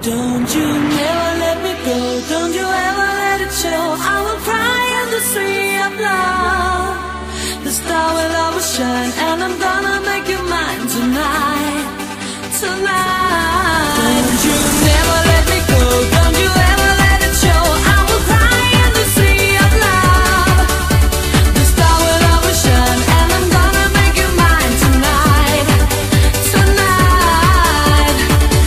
Don't you never let me go, don't you ever let it show. I will cry in the sea of love. The star will always shine, and I'm gonna make you mine tonight, tonight. Don't you never let me go, don't you ever let it show. I will cry in the sea of love. The star will always shine, and I'm gonna make you mine tonight, tonight.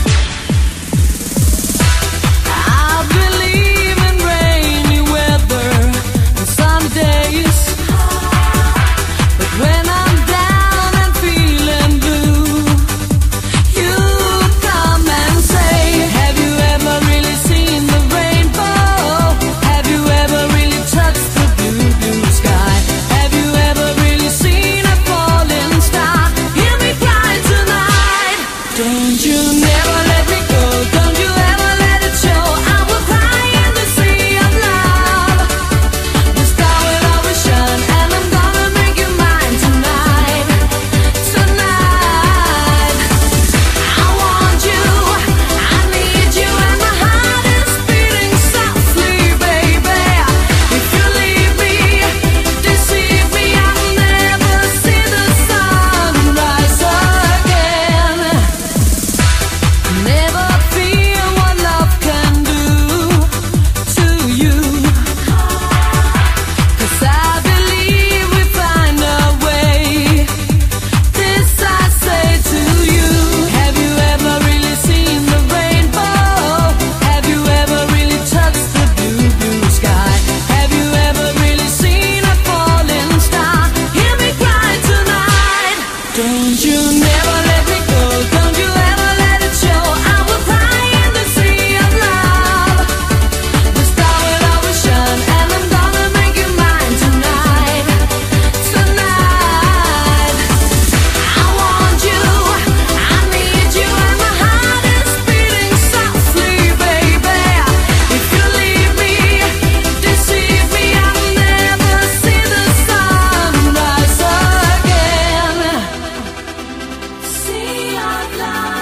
I believe in rainy weather and some days, but when I'm down and feeling blue, you come and say, have you ever really seen the rainbow? Have you ever really touched the blue, blue sky? Have you ever really seen a falling star? Hear me cry tonight. Don't you never let me go, don't you ever let it show. I will cry in the sea of love. The star will always shine, and I'm gonna make you mine tonight, tonight. I want you, I need you, and my heart is beating softly, baby. If you leave me, deceive me, I'll never see the sun rise again. Never feel what love can do to you, 'cause I believe we find a way. This I say to you. Have you ever really seen the rainbow? Have you ever really touched the blue, blue sky? Have you ever really seen a falling star? Hear me cry tonight. Don't you never let me go, don't you ever let it show. I will cry in the sea of love. The star will always shine, and I'm gonna make you mine tonight, tonight. I want you, I need you, and my heart is beating softly, baby. If you leave me, deceive me, I'll never see the sun rise again. Sea of love.